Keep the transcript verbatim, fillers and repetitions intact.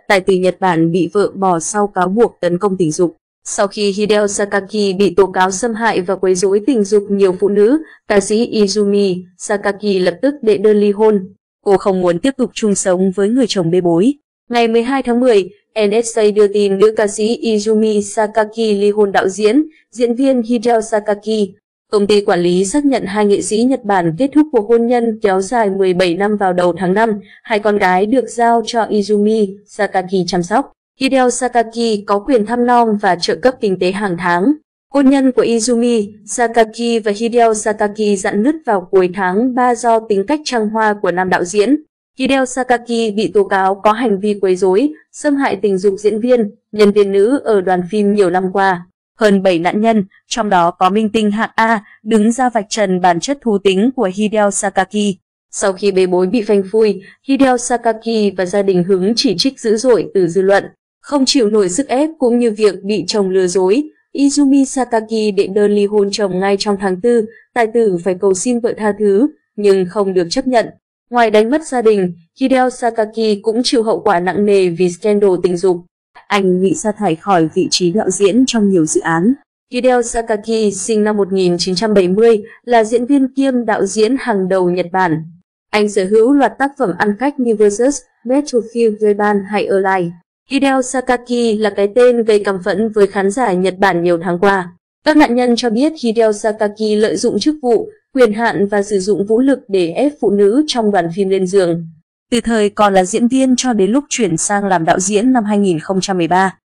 tài tử Nhật Bản bị vợ bỏ sau cáo buộc tấn công tình dục. Sau khi Hideo Sakaki bị tố cáo xâm hại và quấy rối tình dục nhiều phụ nữ, ca sĩ Izumi Sakaki lập tức đệ đơn ly hôn. Cô không muốn tiếp tục chung sống với người chồng bê bối. Ngày mười hai tháng mười, en ét a đưa tin nữ ca sĩ Izumi Sakaki ly hôn đạo diễn, diễn viên Hideo Sakaki. Công ty quản lý xác nhận hai nghệ sĩ Nhật Bản kết thúc cuộc hôn nhân kéo dài mười bảy năm vào đầu tháng năm. Hai con gái được giao cho Izumi Sakaki chăm sóc. Hideo Sakaki có quyền thăm nom và trợ cấp kinh tế hàng tháng. Hôn nhân của Izumi Sakaki và Hideo Sakaki rạn nứt vào cuối tháng ba do tính cách trăng hoa của nam đạo diễn. Hideo Sakaki bị tố cáo có hành vi quấy rối, xâm hại tình dục diễn viên, nhân viên nữ ở đoàn phim nhiều năm qua. Hơn bảy nạn nhân, trong đó có minh tinh hạng A, đứng ra vạch trần bản chất thú tính của Hideo Sakaki. Sau khi bê bối bị phanh phui, Hideo Sakaki và gia đình hứng chỉ trích dữ dội từ dư luận. Không chịu nổi sức ép cũng như việc bị chồng lừa dối, Izumi Sakaki đệ đơn ly hôn chồng ngay trong tháng tư, tài tử phải cầu xin vợ tha thứ, nhưng không được chấp nhận. Ngoài đánh mất gia đình, Hideo Sakaki cũng chịu hậu quả nặng nề vì scandal tình dục. Anh bị sa thải khỏi vị trí đạo diễn trong nhiều dự án. Hideo Sakaki sinh năm một nghìn chín trăm bảy mươi, là diễn viên kiêm đạo diễn hàng đầu Nhật Bản. Anh sở hữu loạt tác phẩm ăn khách như Versus, Battlefield Reban hay Align. Hideo Sakaki là cái tên gây căm phẫn với khán giả Nhật Bản nhiều tháng qua. Các nạn nhân cho biết Hideo Sakaki lợi dụng chức vụ, quyền hạn và sử dụng vũ lực để ép phụ nữ trong đoàn phim lên giường. Từ thời còn là diễn viên cho đến lúc chuyển sang làm đạo diễn năm hai nghìn không trăm mười ba.